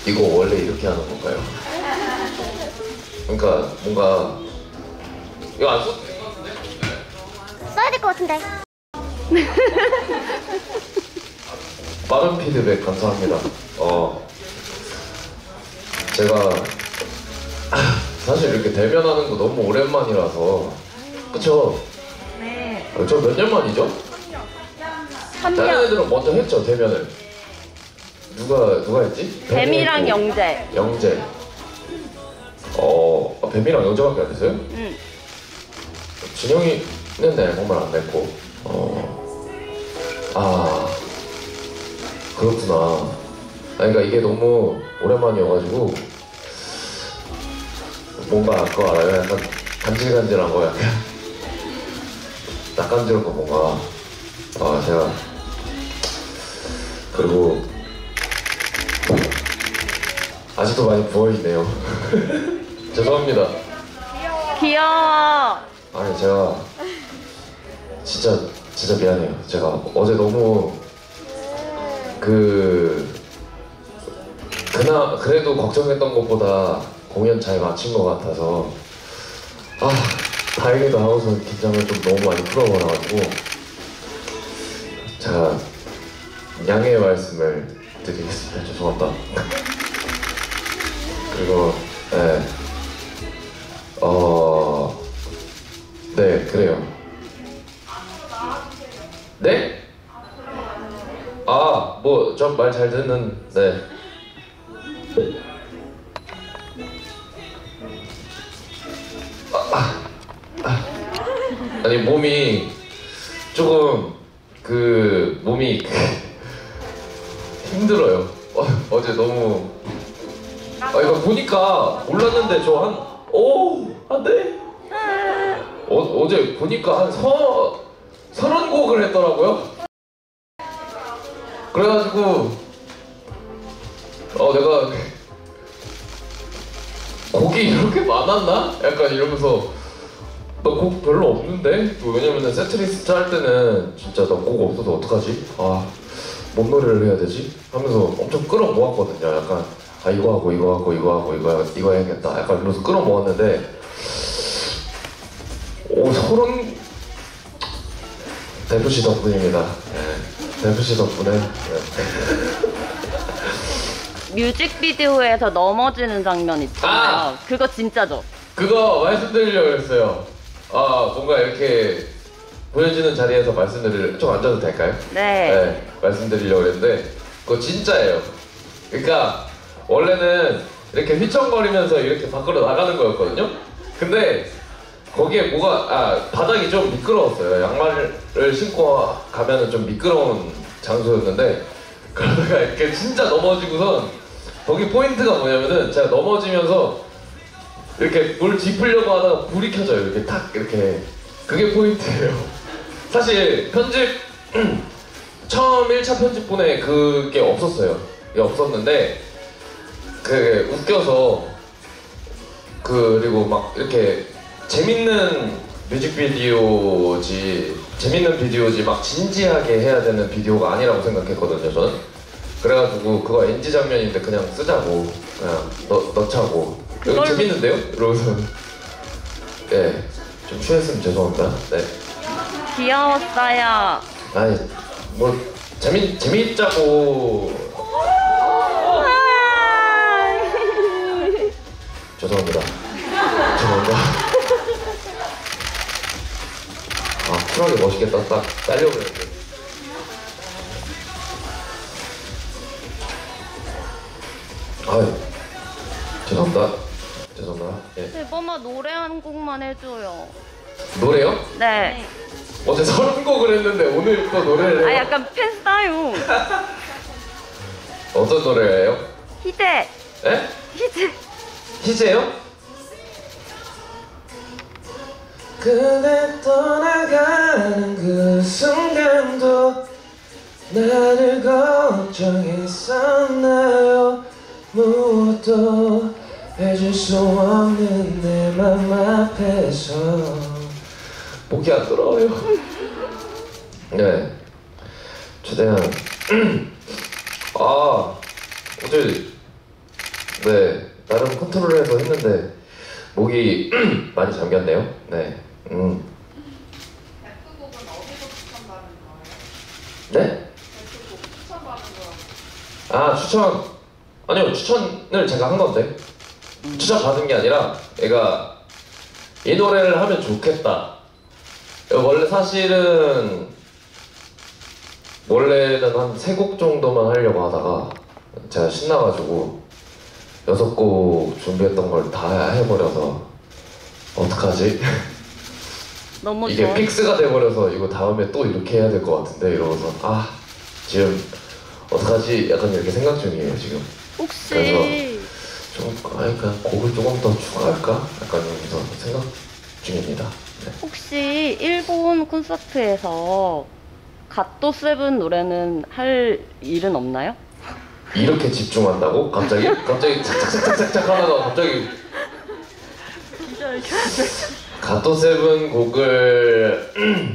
이거 원래 이렇게 하는 건가요? 그러니까 뭔가 이거 안 써도 될 것 같은데? 써야 될 것 같은데. 빠른 피드백 감사합니다. 제가 사실 이렇게 대면하는 거 너무 오랜만이라서. 그쵸? 네. 저 몇 년 만이죠? 3년. 다른 애들은 먼저 했죠, 대면을. 누가 했지? 뱀이랑 영재. 영재. 뱀이랑 영재밖에 안 했어요? 응. 준영이는 네, 정말 안 됐고. 그렇구나. 그러니까 이게 너무 오랜만이어가지고 뭔가 그거 알아요? 약간 간질간질한 거 약간 낯간지러운 거 뭔가 제가 그리고 아직도 많이 부어있네요. 죄송합니다. 귀여워. 아니 제가 진짜 미안해요. 제가 어제 너무 그래도 걱정했던 것보다 공연 잘 마친 것 같아서 다행히도 하고서 긴장을 좀 너무 많이 풀어버려가지고 제가 양해의 말씀을 드리겠습니다. 죄송합니다. 그리고 네 그래요. 네? 뭐 좀 말 잘 듣는 네. 아니 몸이 조금 몸이 힘들어요. 어제 너무 이거 보니까 몰랐는데 저 안 돼. 어제 보니까 한 30곡을 했더라고요. 그래가지고 내가 곡이 이렇게 많았나? 약간 이러면서 나 곡 별로 없는데? 왜냐면은 세트리스트 짤 때는 진짜 나 곡 없어서 어떡하지? 뭔 노래를 해야 되지? 하면서 엄청 끌어모았거든요. 약간 이거 하고 이거 하고 이거 하고 이거 해야겠다. 약간 이러면서 끌어모았는데 30 대표씨 덕분입니다. 네. 대표씨 덕분에 네. 뮤직비디오에서 넘어지는 장면 있잖아요. 그거 진짜죠? 그거 말씀드리려고 했어요. 뭔가 이렇게 보여지는 자리에서 좀 앉아도 될까요? 네. 말씀드리려고 했는데 그거 진짜예요. 그러니까 원래는 이렇게 휘청거리면서 이렇게 밖으로 나가는 거였거든요. 근데 거기에 바닥이 좀 미끄러웠어요. 양말을 신고 가면은 좀 미끄러운 장소였는데 그러다가 이렇게 진짜 넘어지고선 거기 포인트가 뭐냐면은 제가 넘어지면서 이렇게 물 짚으려고 하다가 불이 켜져요. 이렇게 탁 이렇게 그게 포인트예요. 사실 편집 처음 1차 편집본에 그게 없었어요. 이게 없었는데 그게 웃겨서 그리고 막 이렇게 재밌는 재밌는 비디오지 막 진지하게 해야 되는 비디오가 아니라고 생각했거든요, 저는. 그래가지고 그거 NG 장면인데 그냥 쓰자고 그냥 넣자고 여기 재밌는데요? 이러고서 좀 취했으면 죄송합니다. 네. 귀여웠어요. 아니 뭐 재밌자고 죄송합니다. 쿨하게 멋있겠다. 딱 딸려고 했는데. 죄송합니다. 예. 대범아 노래 한 곡만 해줘요. 노래요? 네. 어제 30곡을 했는데 오늘 또 노래를 해요? 약간 팬싸요. 어떤 노래예요? 희재. 예? 희재. 희재요? 그대 떠나가는 그 순간도 나를 걱정했었나요? 무엇도 해줄 수 없는 내 맘 앞에서 목이 안 돌아와요. 네, 최대한 어제 네, 나름 컨트롤해서 했는데 목이 많이 잠겼네요. 네. F곡은 어디서 추천받은 거예요? 네? F곡 추천받은 거라고. 아, 추천. 아니요, 추천을 제가 한 건데. 추천 받은 게 아니라 얘가 이 노래를 하면 좋겠다. 원래 사실은 원래는 한 3곡 정도만 하려고 하다가 제가 신나가지고 6곡 준비했던 걸 다 해버려서 어떡하지? 너무 이게 좋아. 픽스가 돼버려서 이거 다음에 또 이렇게 해야 될 것 같은데 이러고서 아 지금 어떡하지? 약간 이렇게 생각 중이에요 지금. 혹시 좀 아니 그냥 곡을 조금 더 추가할까? 약간 이러면서 생각 중입니다. 네. 혹시 일본 콘서트에서 갓도 세븐 노래는 할 일은 없나요? 이렇게 집중한다고? 갑자기 착착착착착 하다가 갑자기 갓도 세븐 곡을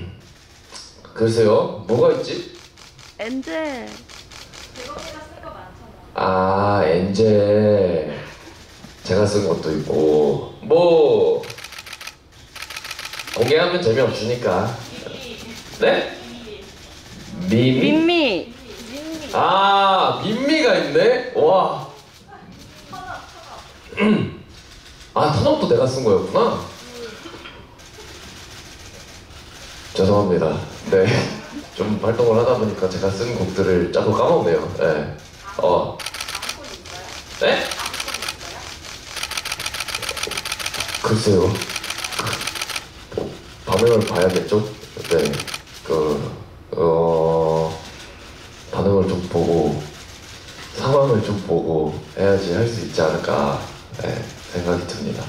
글쎄요 뭐가 있지? 엔젤. 대범이가 쓴 거 많잖아. 아 엔젤 제가 쓴 것도 있고 뭐 공개하면 재미없으니까. 네? 미미? 민미. 아 민미가 있네? 와. 아 턴업도 내가 쓴 거였구나. 죄송합니다. 네. 좀 활동을 하다 보니까 제가 쓴 곡들을 자꾸 까먹네요. 네. 네? 글쎄요. 반응을 봐야겠죠? 네. 반응을 좀 보고 상황을 좀 보고 해야지 할 수 있지 않을까 네, 생각이 듭니다.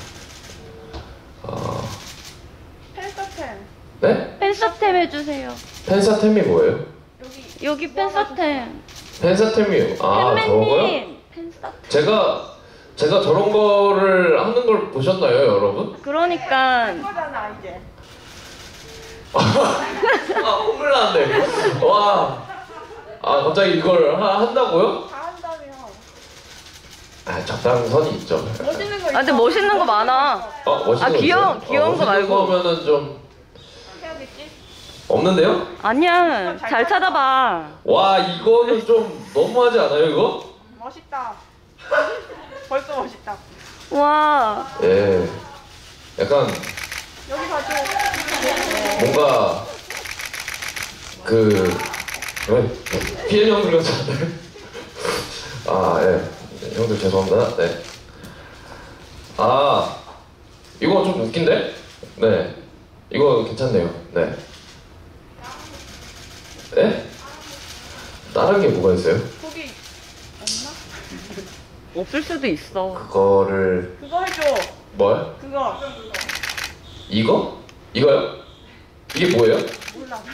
펜서템. 네? 팬서템 해주세요. 펜사템이 뭐예요? 여기 팬서템. 펜사템이요? 아 저거요? 팬맨님. 팬서템. 제가 저런 거를 하는 걸 보셨나요 여러분? 그러니까 이거잖아 이제. 아 혼을 났네. 와. 아 갑자기 이걸 한다고요? 다 한다며. 아 적당선이 있죠. 멋있는 거 있어. 아 근데 멋있는 거 많아. 멋있는 아, 거 귀여운- 있어요? 귀여운 거 말고. 멋있는 거면은 좀 해야겠지? 없는데요? 아니야. 잘 찾아봐. 와 이거는 좀 너무하지 않아요 이거? 멋있다. 벌써 멋있다. 와. 예. 약간 여기 봐줘. 뭔가 피해 형들 같지 않아요? 아 예. 형들 죄송합니다. 네. 아 이거 좀 웃긴데? 네. 이거 괜찮네요. 네. 네? 다른 게 뭐가 있어요? 거기 없을 수도 있어. 그거를 그거 해줘. 뭐요? 그거. 이거? 이거요? 이게 뭐예요? 몰라.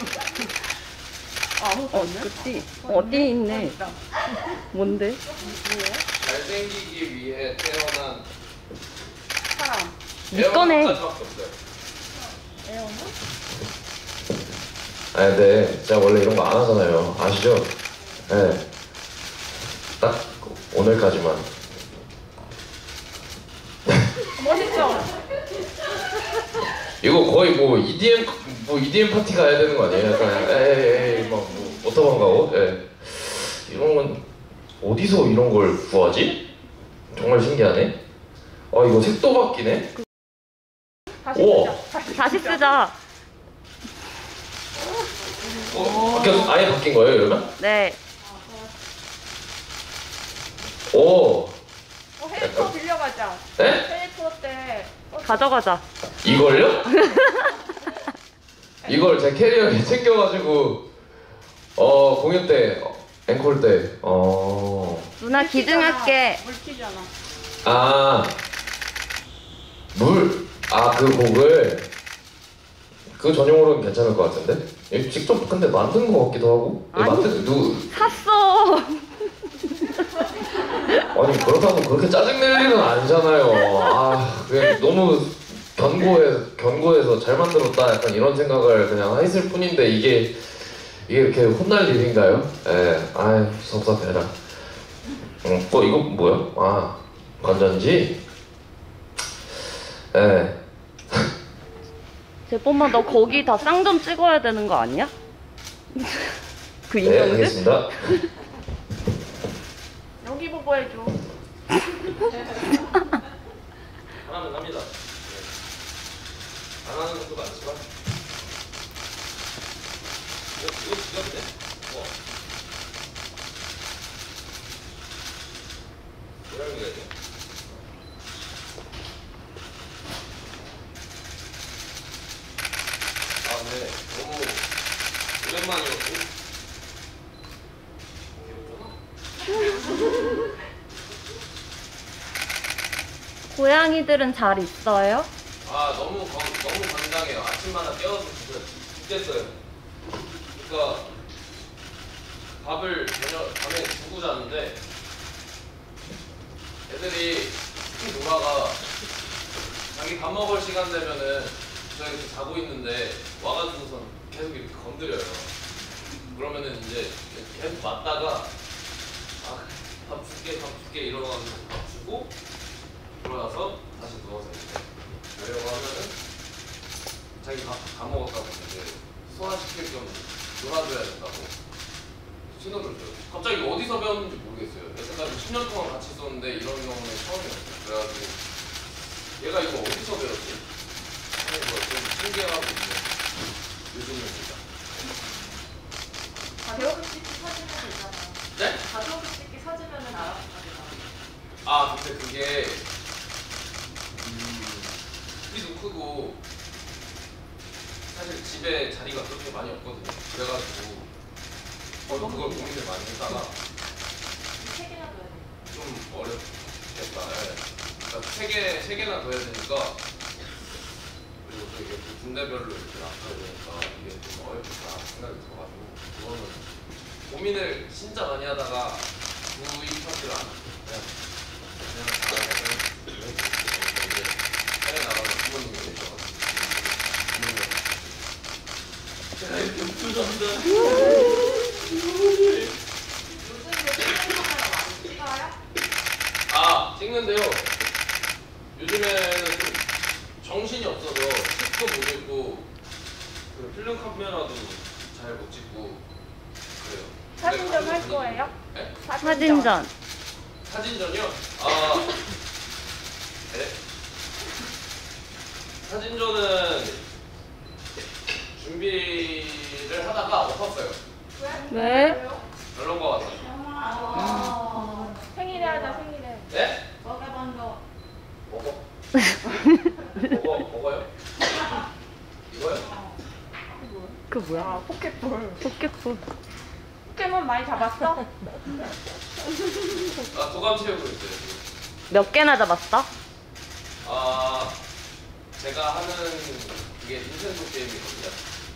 그치? 어디 있네. 뭔데? 잘생기기 위해 태어난 사람. 네 거네. 에어나? 아 근데 제가 원래 이런 거 안 하잖아요. 아시죠? 네. 딱 오늘까지만. 멋있죠? 이거 거의 뭐 EDM 파티 가야 되는 거 아니에요? 약간 에이 막뭐 워터방 가고. 예. 이런 건 어디서 이런 걸 구하지? 정말 신기하네. 아 이거 색도 바뀌네. 다시 우와. 쓰자. 다시 쓰자. 아예 바뀐 거예요 이러면? 네. 오. 해외 투어 빌려가자. 네? 해외 투어 때. 가져가자. 이걸요? 이걸 제 캐리어에 챙겨가지고 공연 때 앵콜 때 누나 기증할게. 물티잖아. 아, 그 곡을 그 전용으로는 괜찮을 것 같은데? 이거 직접 근데 만든 것 같기도 하고. 이거 아니. 샀어. 아니 그렇다고 그렇게 짜증낼 일은 아니잖아요. 아 그냥 너무 견고해서 잘 만들었다 약간 이런 생각을 그냥 했을 뿐인데 이게 이렇게 혼날 일인가요? 예, 아이 섭섭해라. 이거 뭐야? 아, 건전지? 네. 제뽀마 너 거기 다 쌍점 찍어야 되는 거 아니야? 그 네, 인형들? 알겠습니다. 여기 보고 해줘. 하나는 합니다. 안 하는 것도 많지만. 이거 찍어도 돼? 우와. 모양이 돼. 아, 네. 너무 오랜만이었고. 고양이들은 잘 있어요? 아, 너무 건강해요. 아침마다 깨워서 죽겠어요. 그러니까 밥을 밤에 주고 자는데 애들이 특히 누나가 자기 밥 먹을 시간 되면은 제가 이렇게 자고 있는데 와가지고선 계속 이렇게 건드려요. 그러면은 이제 계속 맞다가 밥 줄게 이러가지고 밥 주고 그러나서 다시 누워서 이제 자려고 하면은 자기 밥 먹었다고 이제 소화시킬 겸 놀아줘야 된다고 신호를 줘요. 갑자기 어디서 배웠는지 모르겠어요. 여태까지 10년 동안 같이 있었는데 이런 경우는 처음이었어요. 그래가지고 얘가 이거 어디서 배웠지? 하는 걸좀 신기해하고 있는 요즘입니다. 가족 찍기 사주면 되잖아. 네? 가족 찍기 사주면은 알아서 되잖아. 아 근데 그게 크기도 크고 사실 집에 자리가 그렇게 많이 없거든요. 그래가지고 저도 그걸 고민을 많이 했다가 세 개나 넣어야 돼. 좀 어렵겠다. 예. 그러니까 세 개나 둬야 되니까 그리고 또 이게 또 군대별로 이렇게 놔둬야 되니까 이게 좀 어렵겠다 생각이 들어가지고 그거는 고민을 진짜 많이 하다가 구입하지를 않았어요. 그냥 해외 나가면 부모님이 계셔가지고 제가 이렇게 웃어준다. 아 찍는데요. 요즘에는 좀 정신이 없어서 책도 못 읽고 그 필름 카메라도 잘 못 찍고 그래요. 사진전 할 거예요? 네? 사진전. 사진전이요? 네? 사진전은 준비를 하다가 엎었어요. 왜? 별론 것 같아요. 생일에 하자 생일에. 네? 먹어본다. 먹어요? 이거요? 그 뭐야? 아 포켓볼. 포켓볼. 포켓몬 많이 잡았어? 도감 채우고 있어요. 지금. 몇 개나 잡았어? 제가 하는 그게 닌텐도 게임이거든요.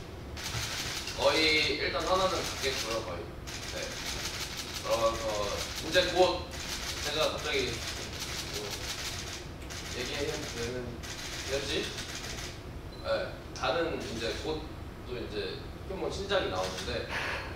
거의 일단 하나는 갖겠고요, 거의. 네. 그래서 이제 곧 제가 갑자기 뭐 얘기해도 되는지, 네. 다른 이제 곧 또 이제 포켓몬 신작이 나오는데.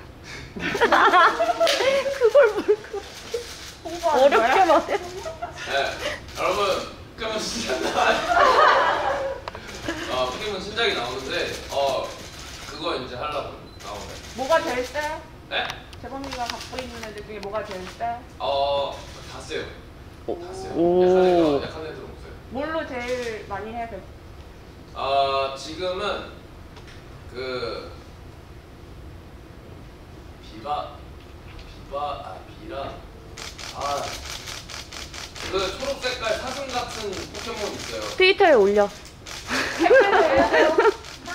그걸 뭘 홍보하는 거야? 어렵게 말해. 네, 여러분 포켓몬 신작 나와요. 포켓몬 신작이 나오는데 그거 이제 하려고 나오네. 뭐가 제일 세? 네? 재범이가 갖고 있는 애들 중에 뭐가 제일 세? 다 세요. 다 세요. 오. 약한 애들은 없어요. 뭘로 제일 많이 해야 돼? 지금은 그 비라 그 초록 색깔 사슴 같은 포켓몬 있어요. 트위터에 올려. 죄송합니다.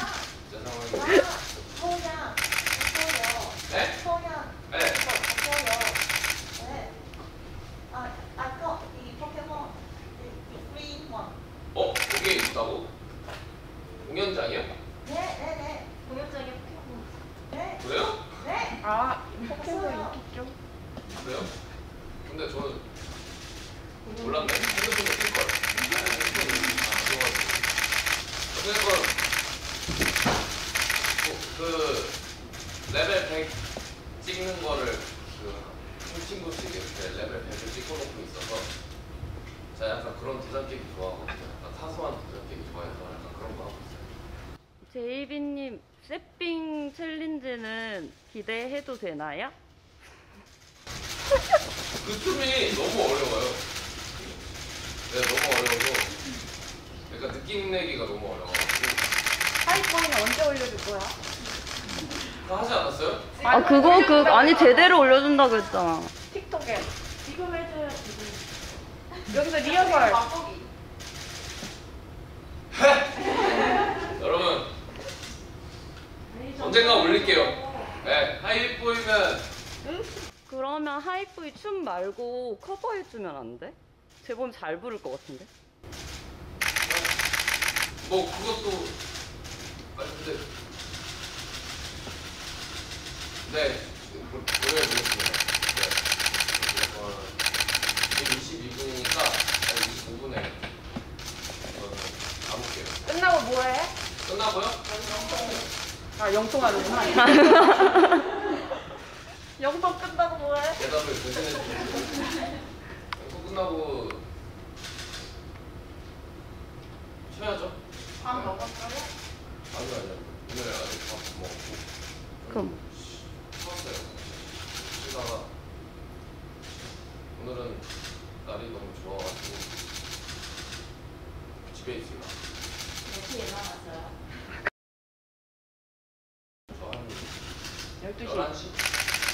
소야, 네? 소야, 네. 소야. 네. 아까 이 포켓몬, 이 green one. 거기에 있다고? 공연장이요? 네. 공연장에 포켓몬. 네. 그래요? 네. 아 포켓몬 인기 좀. 그래요? 근데 저는 몰랐네. 핸드폰에 뜰걸. 어쨌건 그 레벨 100 찍는 거를 그 한 친구씩 이렇게 레벨 100을 찍어놓고 있어서 제가 약간 그런 도장 깨기 좋아하거든요. 약간 사소한 도장 깨기 좋아해서 약간 그런 거 하고 있어요. 제이비님 세핑 챌린지는 기대해도 되나요? 그 춤이 너무 어려워요. 네, 너무 어려워서 그러니까 느낌 내기가 너무 어려워가지고. 하이퍼는 언제 올려줄 거야? 그거 하지 않았어요? 아 그거 아니 제대로 올려준다 그랬잖아. 틱톡에 지금 해줘야 지금. 여기서 리허설. 맛보기. 여러분 언젠가 올릴게요. 네, 하이보이는 그러면 하이프이 춤 말고 커버해주면 안 돼? 제법 잘 부를 것 같은데? 뭐 그것도 근데 네 보여드리겠습니다. 네, 22분이니까 25분에 가볼게요. 끝나고 뭐해? 끝나고요? 아 영통하는구나. 영통 끝나고 뭐해? 대답을 대신해 주세요. 또 끝나고 쉬어야죠. 밥 먹었어요? 아니요. 오늘 아직 밥 못 먹었고. 그럼 쉬었어요. 쉬다가 오늘은 날이 너무 좋아가지고 집에 있습니다. 몇 시에 일어났어요? 저한 12시. 11시?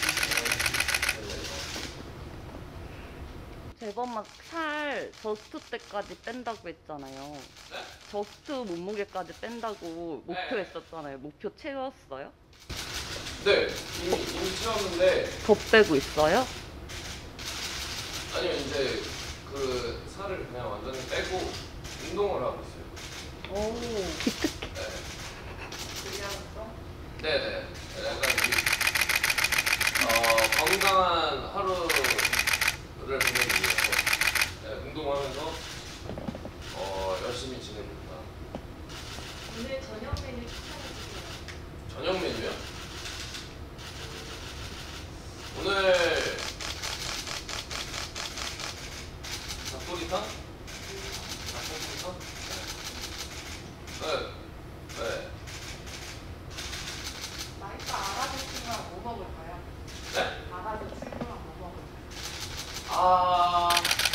제법 막 살 저스트 때까지 뺀다고 했잖아요. 네? 저스트 몸무게까지 뺀다고 목표했었잖아요. 목표 채웠어요? 네, 이미 채웠는데 더 빼고 있어요? 아니면 이제 그 살을 그냥 완전히 빼고 운동을 하고 있어요. 오. 기특해. 네. 그냥 좀. 네네. 약간 건강한 하루를 보내기 위해서 네, 운동하면서 열심히 지냅니다. 오늘 저녁 메뉴 추천해주세요. 저녁 메뉴요? 오늘 닭도리탕? 닭도리탕? 네. 네. 마이크 알아서 친구랑 뭐 먹을까요? 네? 알아서 친구랑 뭐 먹을까요? 아.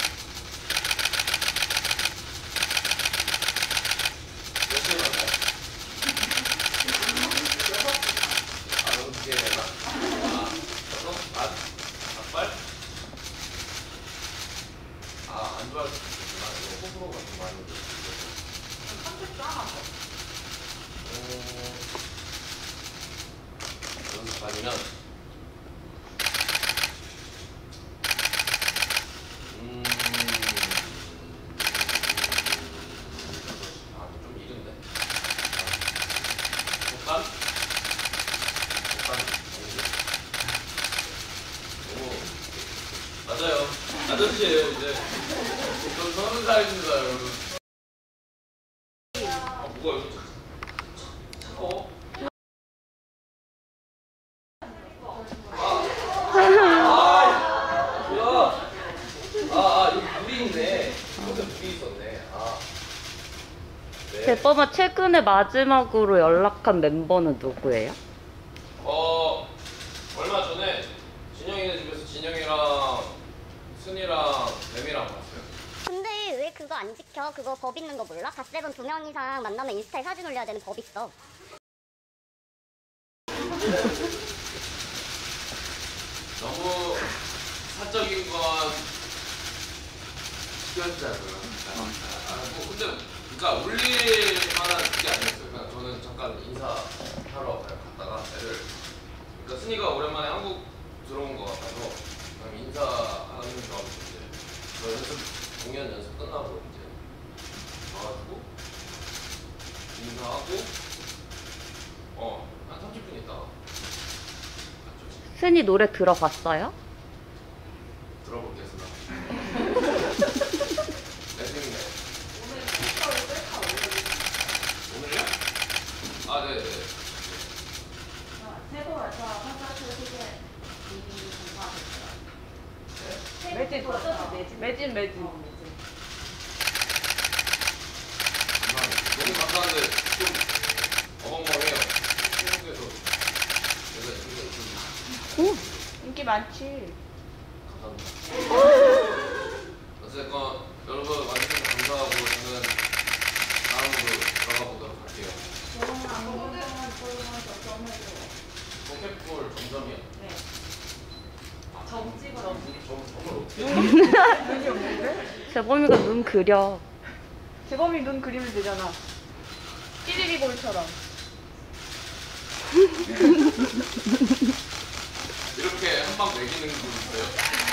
몇 시에 만나요? 아, 너무 늦게 되나? 아, 여섯? 닭발? 아, 안 좋아할 수도 있겠구나. 이거 호불호가 좀 많이 있어서. 컨셉도 하나 더. 여섯 반이면 좀 이른데. 볶음? 너무 맞아요. 아저씨예요 이제. 저 30살입니다 여러분. 아 뭐가 이거 차가워? 여기 물이 있네. 여기 물이 있었네. 아. 네. 제법아 최근에 마지막으로 연락한 멤버는 누구예요? 얼마 전에 진영이네 집에서 진영이랑 순이랑 뱀이랑 봤어요. 근데 왜 그거 안 지켜? 그거 법 있는 거 몰라? 갓세븐 2명 이상 만나면 인스타에 사진 올려야 되는 법 있어. 너무 사적인 건 시켜주지 않아요. 뭐 근데 그러니까 올릴 만한 그게 아니었어요. 그냥 저는 잠깐 인사하러 그냥 갔다가 애를 그러니까 순이가 오랜만에 한국 들어온 것 같아서 그냥 인사하는 줄 알고 이제 저 공연 연습 끝나고 이제 와가지고 인사하고 한 30분 있다가 갔죠. 순이 노래 들어봤어요? 들어보겠습니다. 네, 재밌네. 오늘 스티커를 셀카 올려주세요. 오늘요? 아, 네네. 세부에서 콘서트 티켓 이미 공부하셨어요. 네? 매진. 너무 감사한데 좀 어벙벙해요. 한국에서 오, 인기 많지. 감사합니다. 어쨌건 여러분 와주셔서 감사하고 저는 다음으로 들어가 보도록 할게요. 포켓볼 점점이요. 점을 어떻게 재범이가 눈 그려. 재범이 눈 그리면 되잖아. 찌리리볼처럼. 이렇게 한 방 매기는 분 있어요?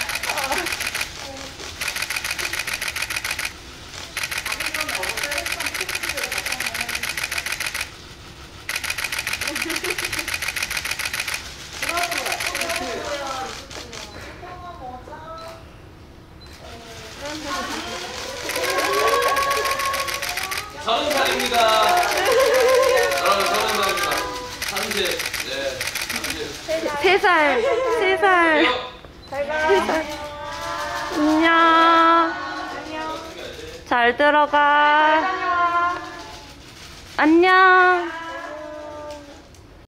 서른 살입니다. 여러분 30살입니다. 30. 네. 30. 3살. 안녕. 잘 들어가. 안녕.